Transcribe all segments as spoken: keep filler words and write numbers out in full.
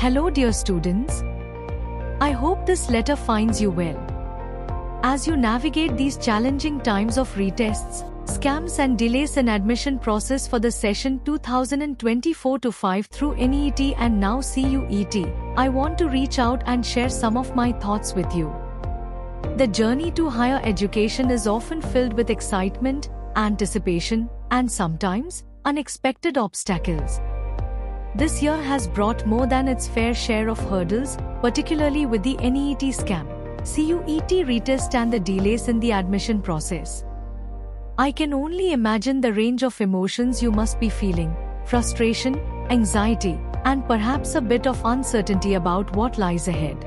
Hello dear students. I hope this letter finds you well. As you navigate these challenging times of retests, scams and delays in admission process for the session two thousand twenty-four to five through N E E T and now C U E T, I want to reach out and share some of my thoughts with you. The journey to higher education is often filled with excitement, anticipation, and sometimes unexpected obstacles. This year has brought more than its fair share of hurdles, particularly with the N E E T scam, C U E T retest and the delays in the admission process. I can only imagine the range of emotions you must be feeling: frustration, anxiety, and perhaps a bit of uncertainty about what lies ahead.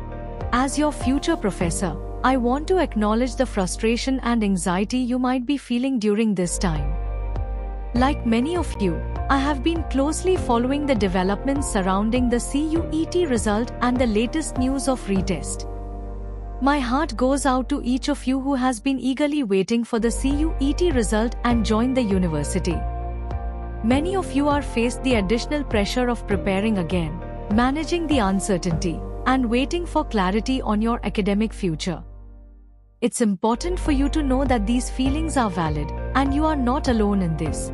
As your future professor, I want to acknowledge the frustration and anxiety you might be feeling during this time. Like many of you, I have been closely following the developments surrounding the C U E T result and the latest news of retest. My heart goes out to each of you who has been eagerly waiting for the C U E T result and join the university. Many of you are faced the additional pressure of preparing again, managing the uncertainty, and waiting for clarity on your academic future. It's important for you to know that these feelings are valid, and you are not alone in this.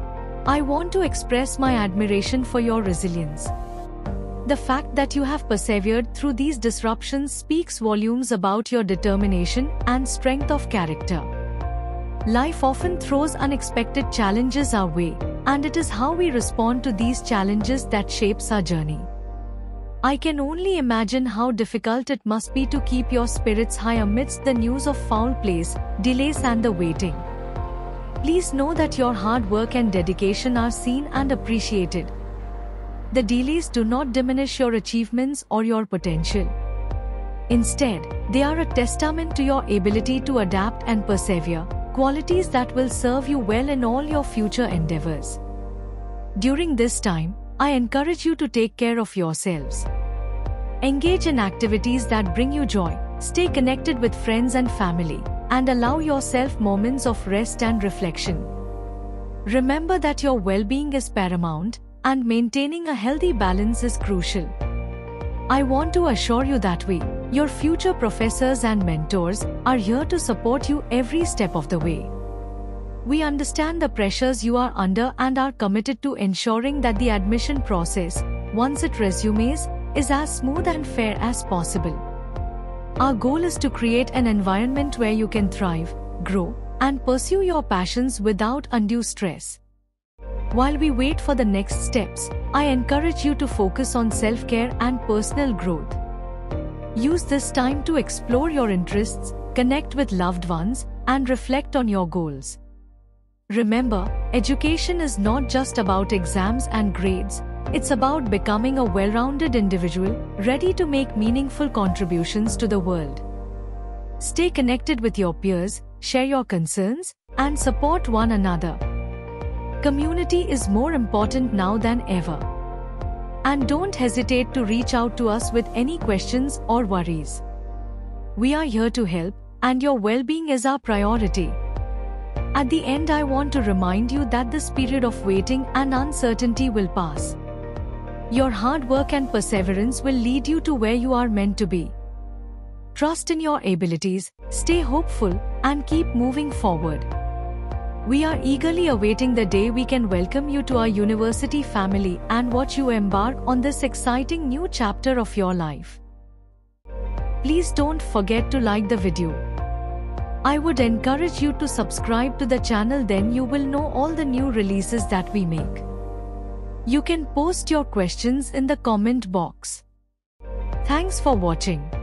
I want to express my admiration for your resilience. The fact that you have persevered through these disruptions speaks volumes about your determination and strength of character. Life often throws unexpected challenges our way, and it is how we respond to these challenges that shapes our journey. I can only imagine how difficult it must be to keep your spirits high amidst the news of foul plays, delays and the waiting. Please know that your hard work and dedication are seen and appreciated. The delays do not diminish your achievements or your potential. Instead, they are a testament to your ability to adapt and persevere, qualities that will serve you well in all your future endeavors. During this time, I encourage you to take care of yourselves. Engage in activities that bring you joy, stay connected with friends and family, and allow yourself moments of rest and reflection. Remember that your well-being is paramount, and maintaining a healthy balance is crucial. I want to assure you that we, your future professors and mentors, are here to support you every step of the way. We understand the pressures you are under and are committed to ensuring that the admission process, once it resumes, is as smooth and fair as possible. Our goal is to create an environment where you can thrive, grow, and pursue your passions without undue stress. While we wait for the next steps, I encourage you to focus on self-care and personal growth. Use this time to explore your interests, connect with loved ones, and reflect on your goals. Remember, education is not just about exams and grades. It's about becoming a well-rounded individual, ready to make meaningful contributions to the world. Stay connected with your peers, share your concerns, and support one another. Community is more important now than ever. And don't hesitate to reach out to us with any questions or worries. We are here to help, and your well-being is our priority. At the end, I want to remind you that this period of waiting and uncertainty will pass. Your hard work and perseverance will lead you to where you are meant to be. Trust in your abilities, stay hopeful, and keep moving forward. We are eagerly awaiting the day we can welcome you to our university family and watch you embark on this exciting new chapter of your life. Please don't forget to like the video. I would encourage you to subscribe to the channel, then you will know all the new releases that we make. You can post your questions in the comment box. Thanks for watching.